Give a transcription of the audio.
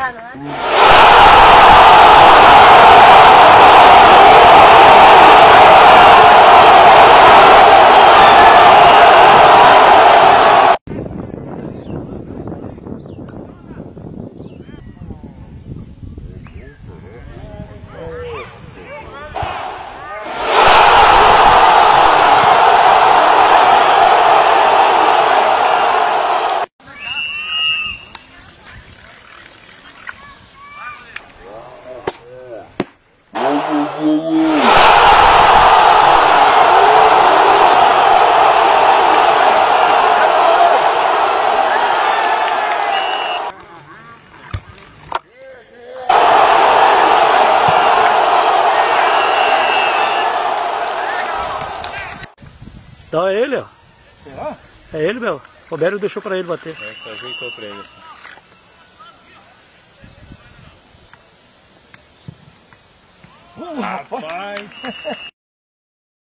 já, não é? Então é ele, ó. Será? É ele, meu. O Roberto deixou pra ele bater. É, ajeitou pra ele. Rapaz!